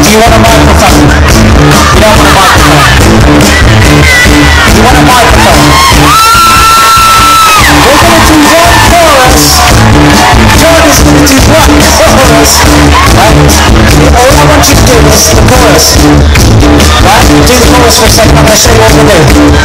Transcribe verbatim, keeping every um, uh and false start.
you want a microphone? You don't want a microphone. You want a microphone? We're going to do one chorus. John is going to do one chorus. Right? All I want you to do is the chorus. Right? Do the chorus for a second. I'm going to show you what to do.